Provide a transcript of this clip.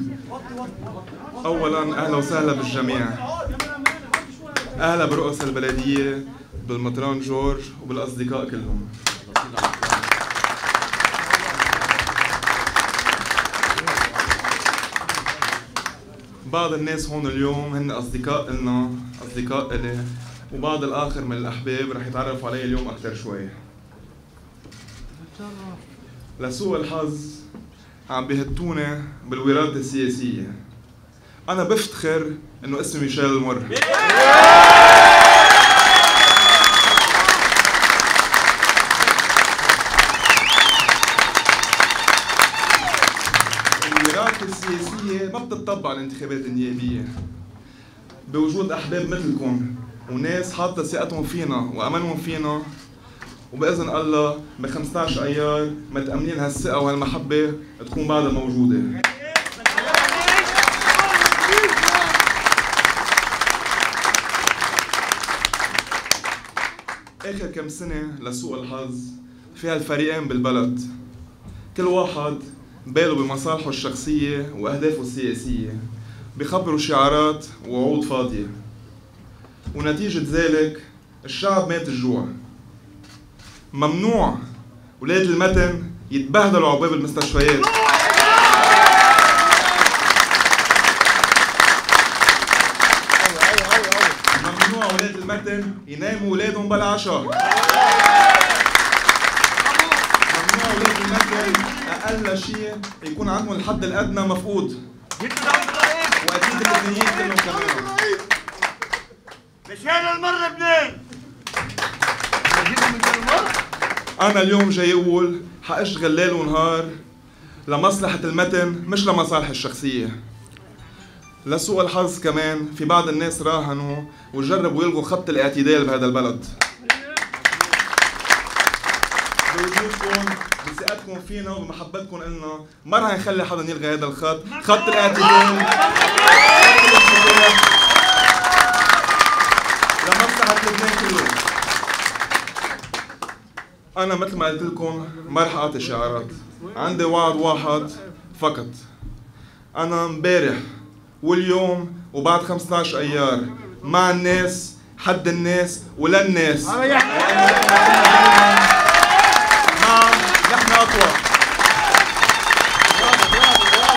اولا اهلا وسهلا بالجميع. اهلا برؤساء البلديه، بالمطران جورج وبالاصدقاء كلهم. بعض الناس هون اليوم هن اصدقاء النا، اصدقاء الي، وبعض الاخر من الاحباب رح يتعرفوا علي اليوم اكثر شوي. لسوء الحظ عم بيهتوني بالوراثة السياسية. أنا بفتخر إنه اسمي ميشيل المر. الوراثة السياسية ما بتطبق على الانتخابات النيابية. بوجود أحباب مثلكم وناس حاطة ثقتهم فينا وأملهم فينا، وبإذن الله ب 15 أيار متأملين هالثقة وهالمحبة تكون بعدها موجودة. آخر كم سنة لسوء الحظ فيها الفريقين بالبلد، كل واحد باله بمصالحه الشخصية وأهدافه السياسية، بيخبروا شعارات ووعود فاضية، ونتيجة ذلك الشعب مات الجوع. ممنوع ولاد المتن يتبهدلوا على باب المستشفيات. ممنوع ولاد المتن يناموا ولادهم بلا عشاء. ممنوع ولاد المتن اقل شيء يكون عندهم الحد الادنى مفقود. واكيد الاثنين كلهم كمان. مشيل المر بنين. أنا اليوم جاي أقول حأشتغل ليل ونهار لمصلحة المتن مش لمصالحي الشخصية. لسوء الحظ كمان في بعض الناس راهنوا وجربوا يلغوا خط الاعتدال بهذا البلد. بوجودكم بثقتكم فينا وبمحبتكم إلنا ما رح نخلي حدا يلغي هذا الخط، خط الاعتدال لمصلحة لبنان كله. أنا مثل ما قلت لكم ما رح أعطي شعارات، عندي وعد واحد فقط. أنا امبارح واليوم وبعد 15 أيار مع الناس، حد الناس وللناس. نحن أقوى.